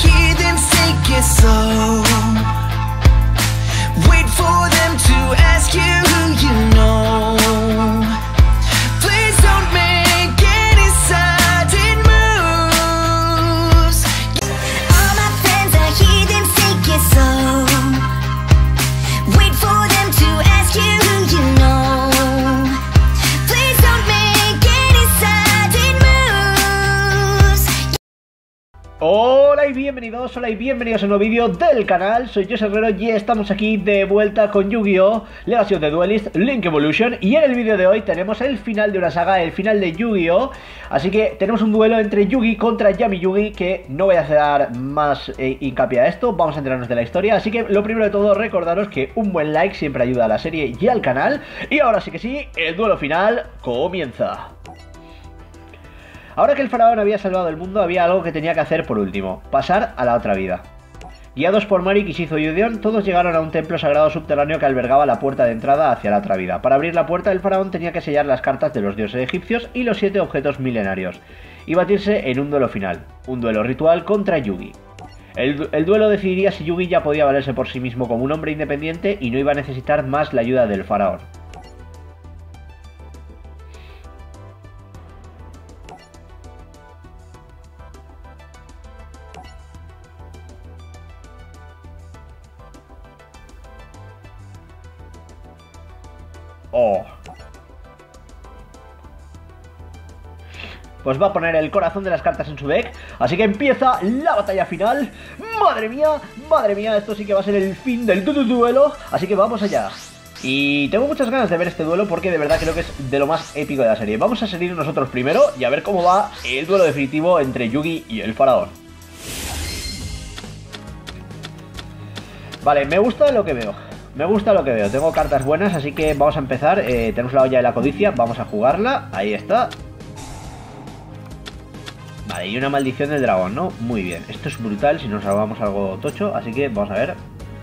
heathens, take it slow. Wait for them to ask you who you know. Please don't make any sudden moves. All my friends are heathens, take it slow. Wait for them to ask you who you know. Please don't make any sudden moves. Hola y bienvenidos a un nuevo vídeo del canal. Soy José Herrero y estamos aquí de vuelta con Yu-Gi-Oh! Legacy of the Duelist Link Evolution. Y en el vídeo de hoy tenemos el final de una saga, el final de Yu-Gi-Oh! Así que tenemos un duelo entre Yugi contra Yami Yugi, que no voy a hacer más hincapié a esto, vamos a enterarnos de la historia. Así que lo primero de todo, recordaros que un buen like siempre ayuda a la serie y al canal. Y ahora sí que sí, el duelo final comienza. Ahora que el faraón había salvado el mundo, había algo que tenía que hacer por último: pasar a la otra vida. Guiados por Mari, Kishizo y Udion, todos llegaron a un templo sagrado subterráneo que albergaba la puerta de entrada hacia la otra vida. Para abrir la puerta, el faraón tenía que sellar las cartas de los dioses egipcios y los 7 objetos milenarios, y batirse en un duelo final, un duelo ritual contra Yugi. El duelo decidiría si Yugi ya podía valerse por sí mismo como un hombre independiente y no iba a necesitar más la ayuda del faraón. Oh. Pues va a poner el corazón de las cartas en su deck. Así que empieza la batalla final. Madre mía, esto sí que va a ser el fin del duelo. Así que vamos allá. Y tengo muchas ganas de ver este duelo porque de verdad creo que es de lo más épico de la serie. Vamos a salir nosotros primero y a ver cómo va el duelo definitivo entre Yugi y el faraón. Vale, me gusta lo que veo. Tengo cartas buenas, así que vamos a empezar. Tenemos la olla de la codicia, vamos a jugarla. Ahí está. Vale, y una maldición del dragón, ¿no? Muy bien, esto es brutal si nos salvamos algo tocho, así que vamos a ver.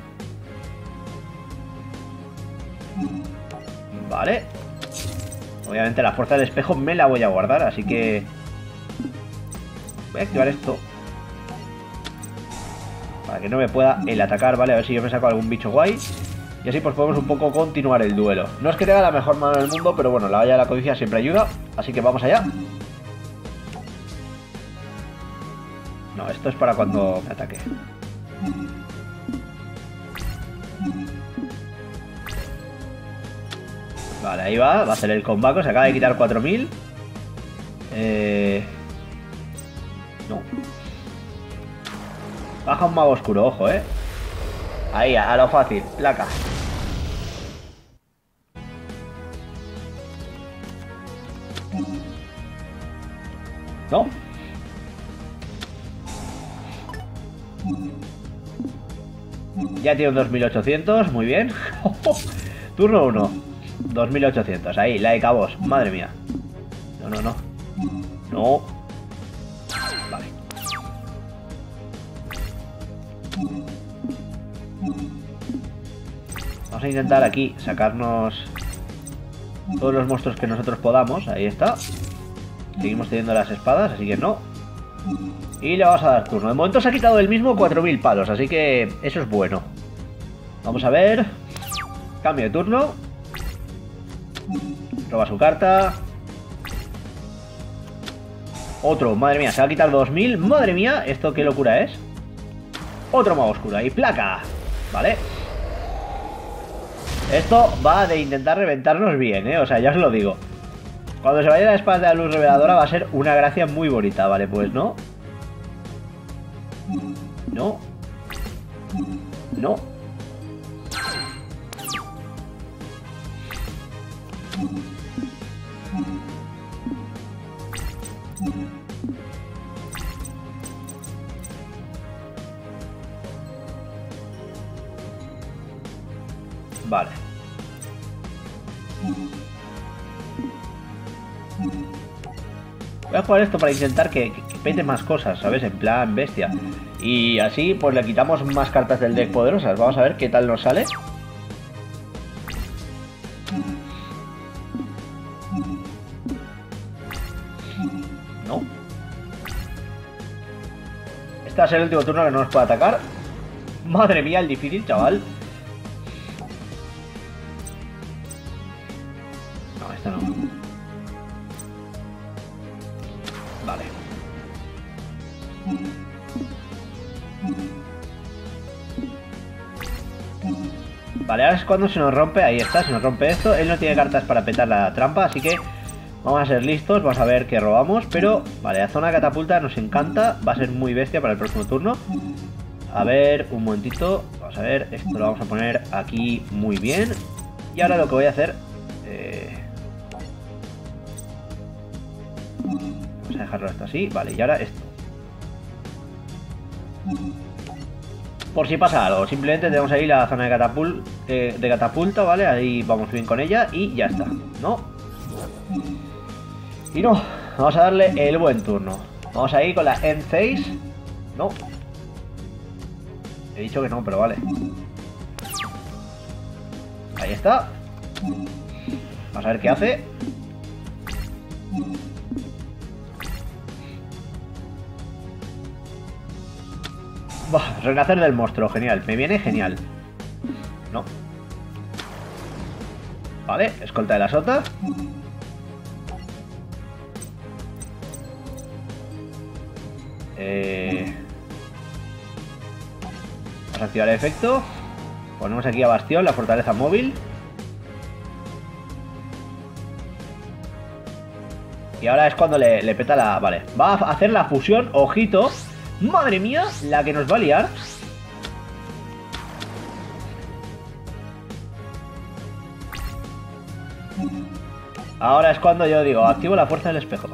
Vale. Obviamente la fuerza del espejo me la voy a guardar, así que voy a activar esto para que no me pueda el atacar, ¿vale? A ver si yo me saco algún bicho guay. Y así pues podemos un poco continuar el duelo. No es que tenga la mejor mano del mundo, pero bueno, la olla de la codicia siempre ayuda. Así que vamos allá. No, esto es para cuando me ataque. Vale, ahí va a ser el combate. Se acaba de quitar 4000. No. Baja un mago oscuro, ojo, Ahí, a lo fácil, placa. No. Ya tiene un 2800, muy bien. Turno 1, 2800, ahí, la de cabos, madre mía. No. Vale. Vamos a intentar aquí sacarnos todos los monstruos que nosotros podamos. Ahí está. Seguimos teniendo las espadas, así que no. Y le vamos a dar turno. De momento se ha quitado el mismo 4000 palos, así que eso es bueno. Vamos a ver. Cambio de turno. Roba su carta. Otro, madre mía, se va a quitar 2000. Madre mía, ¿esto qué locura es? Otro mago oscuro y placa. Vale. Esto va de intentar reventarnos bien, o sea, ya os lo digo. Cuando se vaya la espada de la luz reveladora va a ser una gracia muy bonita. Vale, pues no. No. Vale. Voy a jugar esto para intentar que pete más cosas, ¿sabes? En plan bestia. Y así pues le quitamos más cartas del deck poderosas. Vamos a ver qué tal nos sale. No. Este va a ser el último turno que no nos puede atacar. Madre mía, el difícil, chaval. No, este no. Vale. Vale, ahora es cuando se nos rompe. Ahí está, se nos rompe esto. Él no tiene cartas para petar la trampa, así que vamos a ser listos. Vamos a ver qué robamos. Pero, vale, la zona de catapulta nos encanta. Va a ser muy bestia para el próximo turno. A ver, un momentito. Vamos a ver, esto lo vamos a poner aquí muy bien. Y ahora lo que voy a hacer... vamos a dejarlo esto así. Vale, y ahora esto. Por si pasa algo, simplemente tenemos ahí la zona de catapulta, ¿vale? Ahí vamos bien con ella y ya está, ¿no? Y no, vamos a darle el buen turno. Vamos a ir con la end phase. No. He dicho que no, pero vale. Ahí está. Vamos a ver qué hace. Buah, renacer del monstruo, genial. Me viene genial. No. Vale, escolta de la sota. Vamos a activar el efecto. Ponemos aquí a Bastión, la fortaleza móvil. Y ahora es cuando le peta la... Vale, va a hacer la fusión, ojito. Madre mía, la que nos va a liar. Ahora es cuando yo digo, activo la fuerza del espejo.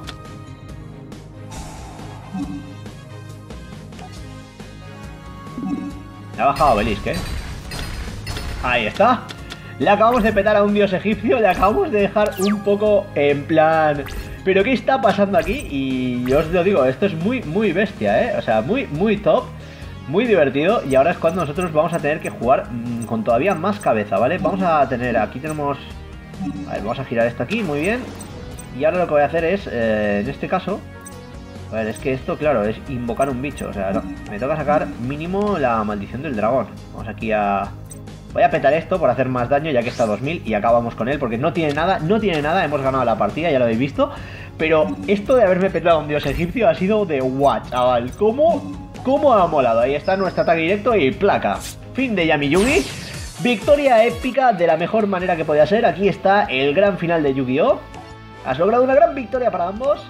Me ha bajado Obelisc, ¿eh? Ahí está. Le acabamos de petar a un dios egipcio. Le acabamos de dejar un poco en plan... ¿Pero qué está pasando aquí? Y yo os lo digo, esto es muy, muy bestia, ¿eh? O sea, muy, muy top. Muy divertido. Y ahora es cuando nosotros vamos a tener que jugar con todavía más cabeza, ¿vale? Vamos a tener... Aquí tenemos... A ver, vamos a girar esto aquí, muy bien. Y ahora lo que voy a hacer es, en este caso... A ver, es que esto, claro, es invocar un bicho. O sea, no, me toca sacar mínimo la maldición del dragón. Vamos aquí a... Voy a petar esto por hacer más daño, ya que está a 2000 y acabamos con él, porque no tiene nada, hemos ganado la partida, ya lo habéis visto. Pero esto de haberme petado a un dios egipcio ha sido de what, chaval. ¿Cómo ha molado? Ahí está nuestro ataque directo y placa. Fin de Yami Yugi. Victoria épica de la mejor manera que podía ser. Aquí está el gran final de Yu-Gi-Oh! Has logrado una gran victoria para ambos.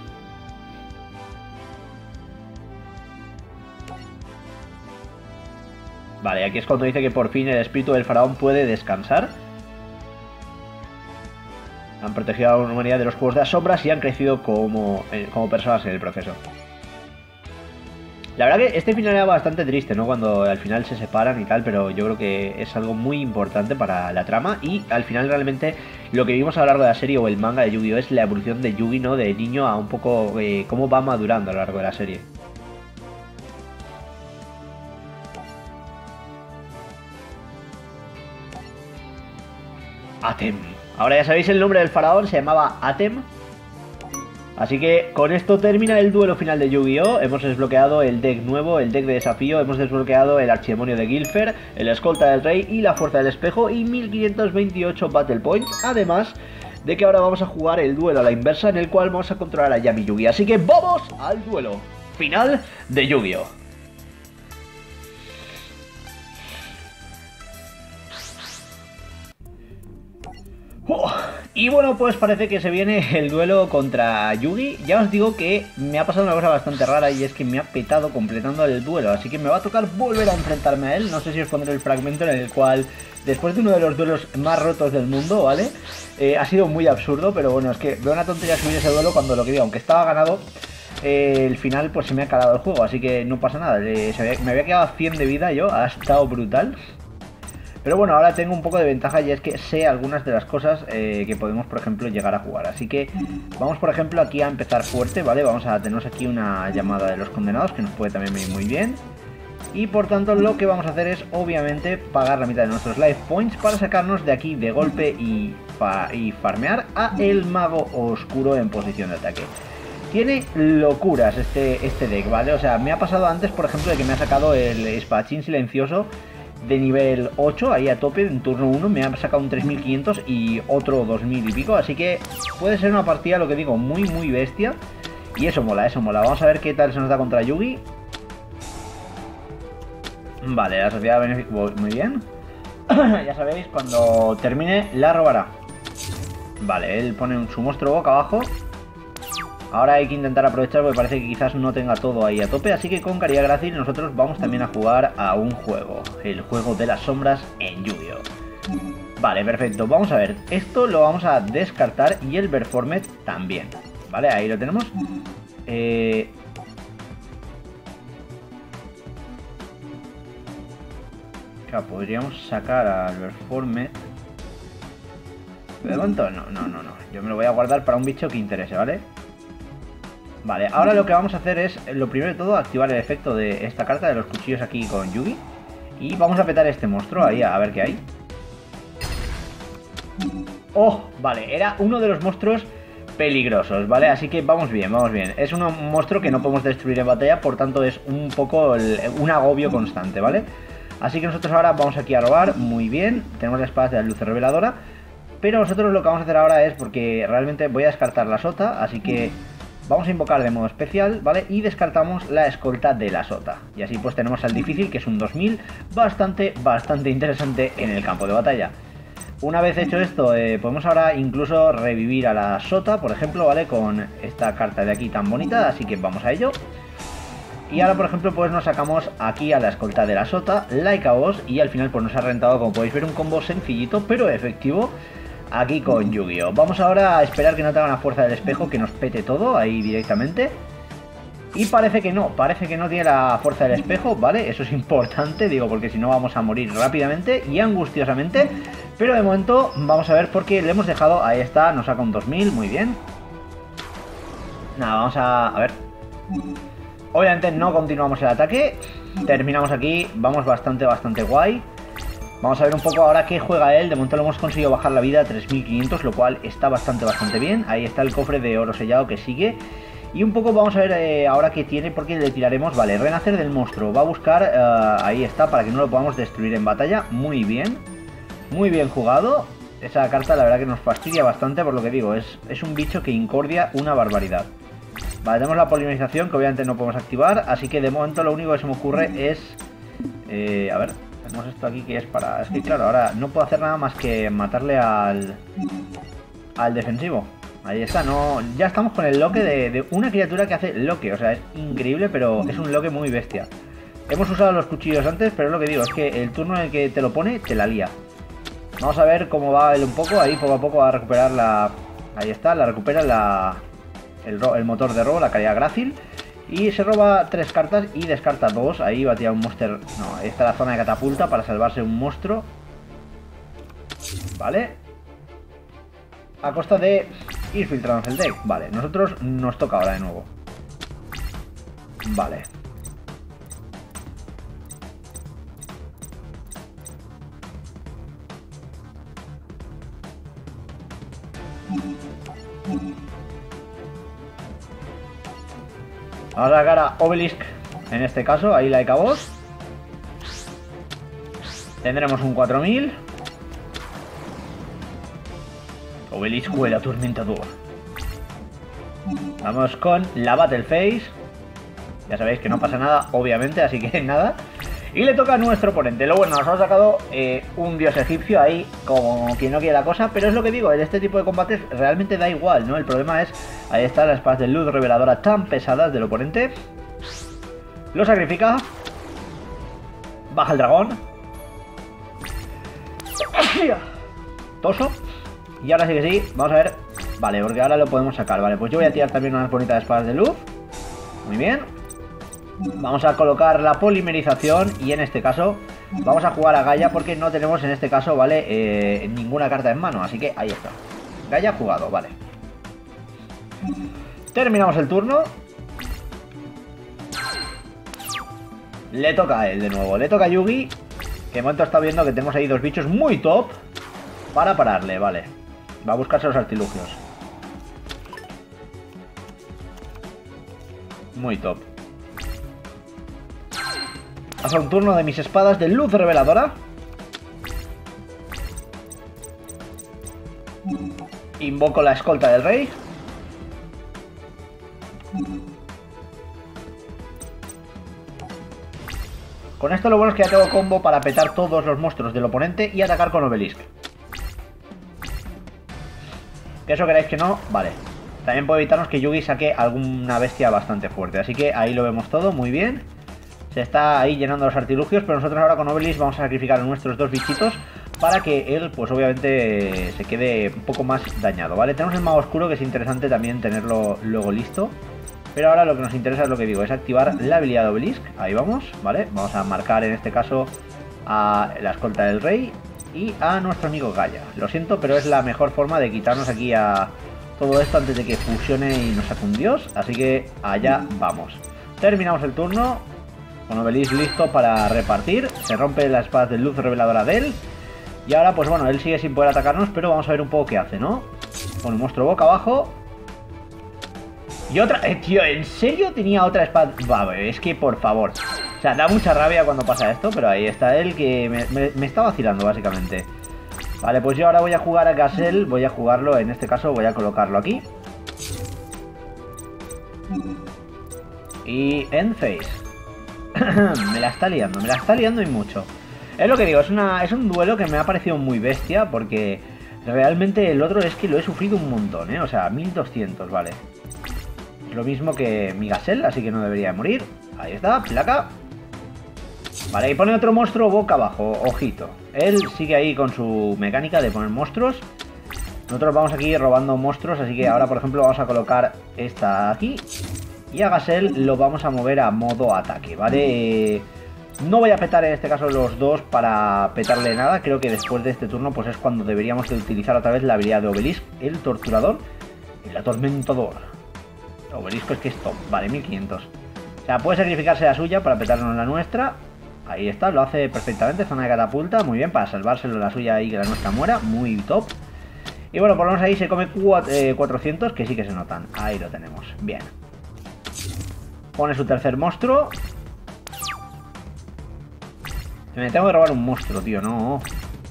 Vale, aquí es cuando dice que por fin el espíritu del faraón puede descansar. Han protegido a la humanidad de los juegos de las sombras y han crecido como personas en el proceso. La verdad que este final era bastante triste, ¿no? Cuando al final se separan y tal, pero yo creo que es algo muy importante para la trama. Y al final realmente lo que vimos a lo largo de la serie o el manga de Yu-Gi-Oh! Es la evolución de Yugi, ¿no? De niño a un poco cómo va madurando a lo largo de la serie. Atem. Ahora ya sabéis el nombre del faraón, se llamaba Atem. Así que con esto termina el duelo final de Yu-Gi-Oh! Hemos desbloqueado el deck nuevo, el deck de desafío, hemos desbloqueado el archidemonio de Guilfer, el escolta del rey y la fuerza del espejo y 1528 Battle Points. Además de que ahora vamos a jugar el duelo a la inversa, en el cual vamos a controlar a Yami Yugi. Así que ¡vamos al duelo final de Yu-Gi-Oh! Y bueno, pues parece que se viene el duelo contra Yugi. Ya os digo que me ha pasado una cosa bastante rara y es que me ha petado completando el duelo. Así que me va a tocar volver a enfrentarme a él. No sé si os pondré el fragmento en el cual, después de uno de los duelos más rotos del mundo, ¿vale? Ha sido muy absurdo, pero bueno, es que veo una tontería subir ese duelo cuando lo que digo, aunque estaba ganado, el final pues se me ha calado el juego. Así que no pasa nada, me había quedado 100 de vida yo, ha estado brutal. Pero bueno, ahora tengo un poco de ventaja y es que sé algunas de las cosas que podemos, por ejemplo, llegar a jugar. Así que vamos, por ejemplo, aquí a empezar fuerte, ¿vale? Vamos a tener aquí una llamada de los condenados que nos puede también venir muy bien. Y por tanto lo que vamos a hacer es, obviamente, pagar la mitad de nuestros life points para sacarnos de aquí de golpe y farmear a el mago oscuro en posición de ataque. Tiene locuras este deck, ¿vale? O sea, me ha pasado antes, por ejemplo, de que me ha sacado el espadachín silencioso de nivel 8, ahí a tope, en turno 1, me ha sacado un 3500 y otro 2000 y pico, así que puede ser una partida, lo que digo, muy bestia. Y eso mola, eso mola. Vamos a ver qué tal se nos da contra Yugi. Vale, la sociedad benéfica, muy bien. Ya sabéis, cuando termine, la robará. Vale, él pone su monstruo boca abajo. Ahora hay que intentar aprovechar porque parece que quizás no tenga todo ahí a tope. Así que con Caridad Grácil nosotros vamos también a jugar a un juego. El juego de las sombras en Yu-Gi-Oh! Vale, perfecto. Vamos a ver. Esto lo vamos a descartar y el Verformet también. Vale, ahí lo tenemos. Claro, podríamos sacar al Verformet. De momento no. Yo me lo voy a guardar para un bicho que interese, ¿vale? Vale, ahora lo que vamos a hacer es, lo primero de todo, activar el efecto de esta carta de los cuchillos aquí con Yugi. Y vamos a petar este monstruo ahí, a ver qué hay. ¡Oh! Vale, era uno de los monstruos peligrosos, ¿vale? Así que vamos bien, vamos bien. Es un monstruo que no podemos destruir en batalla, por tanto es un poco un agobio constante, ¿vale? Así que nosotros ahora vamos aquí a robar, muy bien. Tenemos la espada de la luz reveladora. Pero nosotros lo que vamos a hacer ahora es, porque realmente voy a descartar la sota, así que vamos a invocar de modo especial, ¿vale? Y descartamos la escolta de la sota. Y así pues tenemos al difícil, que es un 2000, bastante interesante en el campo de batalla. Una vez hecho esto, podemos ahora incluso revivir a la sota, por ejemplo, ¿vale? Con esta carta de aquí tan bonita, así que vamos a ello. Y ahora, por ejemplo, pues nos sacamos aquí a la escolta de la sota, Like a Boss, y al final pues nos ha rentado, como podéis ver, un combo sencillito, pero efectivo, aquí con Yu-Gi-Oh! Vamos ahora a esperar que no tenga una fuerza del espejo, que nos pete todo ahí directamente. Y parece que no tiene la fuerza del espejo, ¿vale? Eso es importante, digo, porque si no vamos a morir rápidamente y angustiosamente. Pero de momento vamos a ver, porque le hemos dejado, ahí está, nos saca un 2000, muy bien. Nada, vamos a ver. Obviamente no continuamos el ataque, terminamos aquí, vamos bastante guay. Vamos a ver un poco ahora qué juega él. De momento lo hemos conseguido bajar la vida a 3500, lo cual está bastante bien. Ahí está el cofre de oro sellado que sigue. Y un poco vamos a ver ahora qué tiene, porque le tiraremos, vale, renacer del monstruo. Va a buscar, ahí está, para que no lo podamos destruir en batalla. Muy bien jugado. Esa carta la verdad que nos fastidia bastante, por lo que digo, es un bicho que incordia una barbaridad. Vale, tenemos la polimerización, que obviamente no podemos activar, así que de momento lo único que se me ocurre es... a ver, tenemos esto aquí que es para... Es que claro, ahora no puedo hacer nada más que matarle al defensivo. Ahí está, no... Ya estamos con el loque de una criatura que hace loque, o sea, es increíble, pero es un loque muy bestia. Hemos usado los cuchillos antes, pero es lo que digo, es que el turno en el que te lo pone, te la lía. Vamos a ver cómo va él un poco, ahí poco a poco va a recuperar la... Ahí está, la recupera el motor de robo, la Caridad Grácil. Y se roba 3 cartas y descarta 2. Ahí va a tirar un monster. No, ahí está la zona de catapulta para salvarse un monstruo. Vale. A costa de ir filtrando el deck. Vale, nosotros nos toca ahora de nuevo. Vale. Vamos a sacar a Obelisk, en este caso, ahí Like a Boss. Tendremos un 4000. Obelisk o el atormentador. Vamos con la Battle Phase. Ya sabéis que no pasa nada, obviamente, así que nada. Y le toca a nuestro oponente. Lo bueno, nos ha sacado un dios egipcio ahí, como quien no quiere la cosa. Pero es lo que digo, en este tipo de combates realmente da igual, ¿no? El problema es, ahí están las espadas de luz reveladora tan pesadas del oponente. Lo sacrifica. Baja el dragón. Toso. Y ahora sí que sí, vamos a ver. Vale, porque ahora lo podemos sacar. Vale, pues yo voy a tirar también unas bonitas espadas de luz. Muy bien. Vamos a colocar la polimerización y en este caso vamos a jugar a Gaia, porque no tenemos en este caso, ¿vale? Ninguna carta en mano, así que ahí está. Gaia jugado, vale. Terminamos el turno. Le toca a él de nuevo, le toca a Yugi, que de momento está viendo que tenemos ahí dos bichos muy top para pararle, vale. Va a buscarse los artilugios. Muy top. Pasa un turno de mis espadas de luz reveladora. Invoco la escolta del rey. Con esto lo bueno es que ya tengo combo para petar todos los monstruos del oponente y atacar con Obelisk. Que eso queráis que no, vale. También puede evitarnos que Yugi saque alguna bestia bastante fuerte. Así que ahí lo vemos todo, muy bien. Se está ahí llenando los artilugios, pero nosotros ahora con Obelisk vamos a sacrificar a nuestros dos bichitos para que él, pues obviamente, se quede un poco más dañado, ¿vale? Tenemos el mago oscuro, que es interesante también tenerlo luego listo. Pero ahora lo que nos interesa es lo que digo, es activar la habilidad de Obelisk. Ahí vamos, ¿vale? Vamos a marcar en este caso a la escolta del rey y a nuestro amigo Gaia. Lo siento, pero es la mejor forma de quitarnos aquí a todo esto antes de que fusione y nos saque un dios. Así que allá vamos. Terminamos el turno con Obelisk listo para repartir. Se rompe la espada de luz reveladora de él. Y ahora, pues bueno, él sigue sin poder atacarnos, pero vamos a ver un poco qué hace, ¿no? Pone un monstruo boca abajo. Y otra... tío, ¿en serio tenía otra espada? Es que, por favor. O sea, da mucha rabia cuando pasa esto, pero ahí está él que me está vacilando, básicamente. Vale, pues yo ahora voy a jugar a Gazelle. Voy a jugarlo, en este caso voy a colocarlo aquí. Y End Phase. me la está liando y mucho. Es lo que digo, es un duelo que me ha parecido muy bestia, porque realmente el otro es que lo he sufrido un montón, ¿eh? O sea, 1200, vale. Es lo mismo que mi Gazelle, así que no debería morir. Ahí está, placa. Vale, y pone otro monstruo boca abajo, ojito. Él sigue ahí con su mecánica de poner monstruos. Nosotros vamos aquí robando monstruos, así que ahora, por ejemplo, vamos a colocar esta aquí. Y a Gazelle lo vamos a mover a modo ataque, ¿vale? No voy a petar en este caso los dos para petarle nada. Creo que después de este turno pues es cuando deberíamos de utilizar otra vez la habilidad de Obelisk, el torturador, el atormentador. Obelisk es que es top, vale, 1500. O sea, puede sacrificarse la suya para petarnos la nuestra. Ahí está, lo hace perfectamente, zona de catapulta, muy bien, para salvárselo la suya y que la nuestra muera, muy top. Y bueno, por lo menos ahí se come 400, que sí que se notan. Ahí lo tenemos, bien. Pone su tercer monstruo. Me tengo que robar un monstruo, tío, no.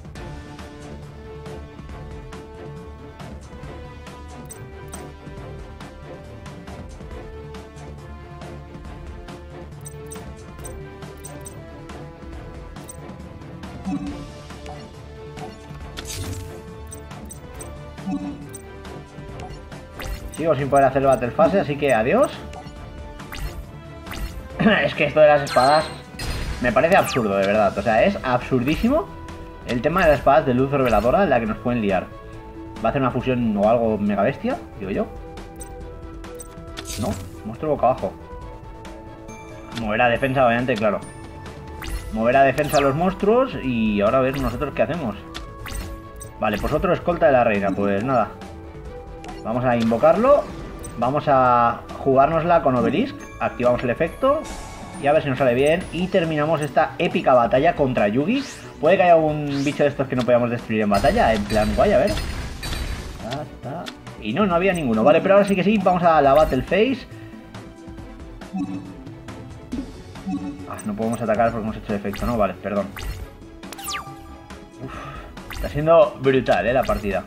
Sigo sin poder hacer el Battle Phase, así que adiós. Es que esto de las espadas me parece absurdo, de verdad. O sea, es absurdísimo el tema de las espadas de luz reveladora en la que nos pueden liar. ¿Va a hacer una fusión o algo mega bestia? Digo yo. No, monstruo boca abajo. Mover a defensa, obviamente, claro. Mover a defensa a los monstruos y ahora a ver nosotros qué hacemos. Vale, pues otro escolta de la reina. Pues nada. Vamos a invocarlo. Vamos a jugárnosla con Obelisk. Activamos el efecto. Y a ver si nos sale bien. Y terminamos esta épica batalla contra Yugi. Puede que haya un bicho de estos que no podamos destruir en batalla. En plan, guay, a ver. Y no había ninguno. Vale, pero ahora sí que sí. Vamos a la Battle Phase. No podemos atacar porque hemos hecho el efecto, ¿no? Vale, perdón. Uf, está siendo brutal, la partida.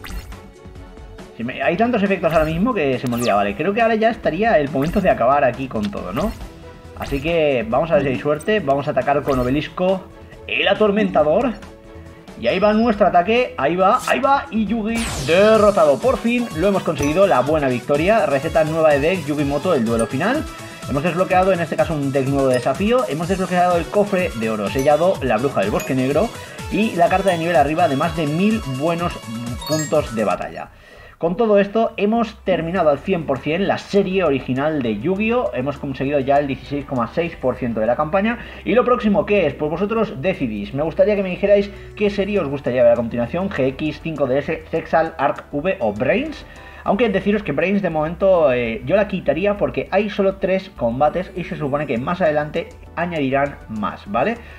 Hay tantos efectos ahora mismo que se me olvida. Vale, creo que ahora ya estaría el momento de acabar aquí con todo, ¿no? Así que vamos a ver si hay suerte. Vamos a atacar con Obelisco, el atormentador. Y ahí va nuestro ataque. Ahí va. Y Yugi derrotado. Por fin lo hemos conseguido, la buena victoria. Receta nueva de deck, Yugimoto, el duelo final. Hemos desbloqueado en este caso un deck nuevo de desafío. Hemos desbloqueado el cofre de oro sellado, la bruja del bosque negro y la carta de nivel arriba de más de 1000 buenos puntos de batalla. Con todo esto hemos terminado al 100% la serie original de Yu-Gi-Oh! Hemos conseguido ya el 16,6% de la campaña. ¿Y lo próximo qué es? Pues vosotros decidís. Me gustaría que me dijerais qué serie os gustaría ver a continuación. GX, 5DS, Zexal, Arc V o Brains. Aunque deciros que Brains de momento yo la quitaría porque hay solo 3 combates y se supone que más adelante añadirán más, ¿vale?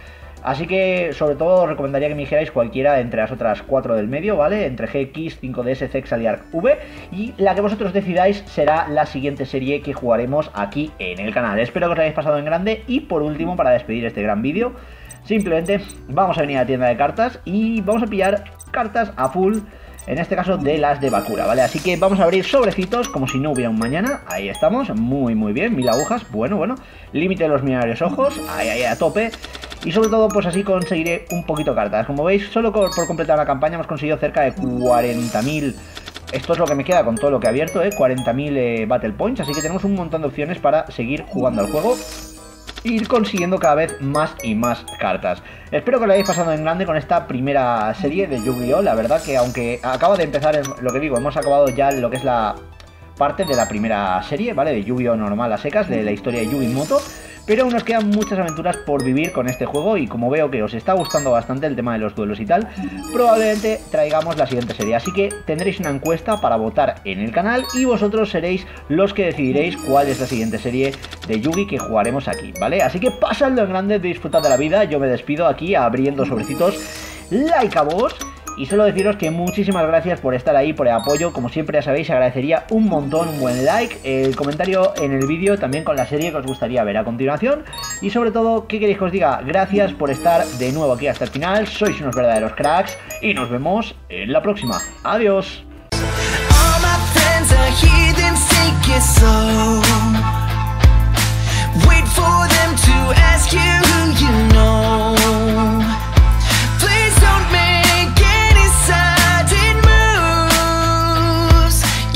Así que sobre todo os recomendaría que me dijerais cualquiera entre las otras 4 del medio, ¿vale? Entre GX, 5DS, Zexa y Arc V. Y la que vosotros decidáis será la siguiente serie que jugaremos aquí en el canal. Espero que os hayáis pasado en grande. Y por último, para despedir este gran vídeo, simplemente vamos a venir a la tienda de cartas y vamos a pillar cartas a full. En este caso de las de Bakura, ¿vale? Así que vamos a abrir sobrecitos como si no hubiera un mañana. Ahí estamos, muy bien, 1000 agujas. Bueno, límite de los millonarios ojos. Ahí, a tope. Y sobre todo, pues así conseguiré un poquito cartas. Como veis, solo por completar la campaña hemos conseguido cerca de 40.000. Esto es lo que me queda con todo lo que he abierto, 40.000 Battle Points. Así que tenemos un montón de opciones para seguir jugando al juego, ir consiguiendo cada vez más y más cartas. Espero que lo hayáis pasado en grande con esta primera serie de Yu-Gi-Oh! La verdad que aunque acaba de empezar, lo que digo, hemos acabado ya lo que es la parte de la primera serie, ¿vale? De Yu-Gi-Oh! Normal a secas, de la historia de Yu-Gi-Moto. Pero aún nos quedan muchas aventuras por vivir con este juego y como veo que os está gustando bastante el tema de los duelos y tal, probablemente traigamos la siguiente serie. Así que tendréis una encuesta para votar en el canal y vosotros seréis los que decidiréis cuál es la siguiente serie de Yu-Gi que jugaremos aquí, ¿vale? Así que pasadlo en grande, disfrutad de la vida. Yo me despido aquí abriendo sobrecitos. Like a vos. Y solo deciros que muchísimas gracias por estar ahí, por el apoyo. Como siempre ya sabéis, agradecería un montón, un buen like, el comentario en el vídeo también con la serie que os gustaría ver a continuación. Y sobre todo, ¿qué queréis que os diga? Gracias por estar de nuevo aquí hasta el final. Sois unos verdaderos cracks y nos vemos en la próxima. Adiós. All my friends are heathens, take it slow.